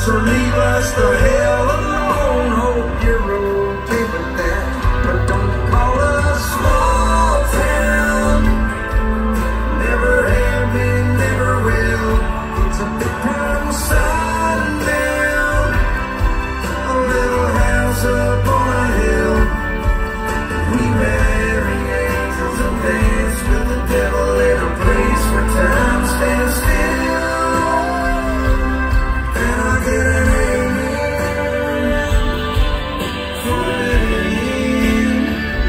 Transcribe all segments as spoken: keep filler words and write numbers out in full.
So leave us the hell alone. Hope you're okay with that, but don't call us small town. Never have been, never will. It's a big time sundown. A little house up on a hill. We marry angels and dance with the devil in a place where time stands still. And I get an amen for living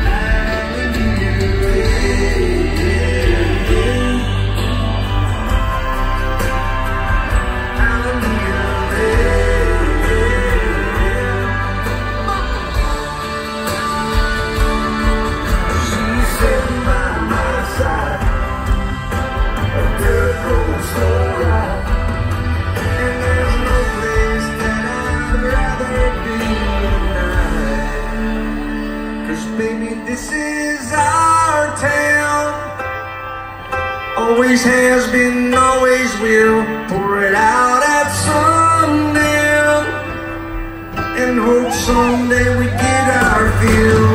this is our town. Always has been, always will. Pour it out at sundown and hope someday we get our fill.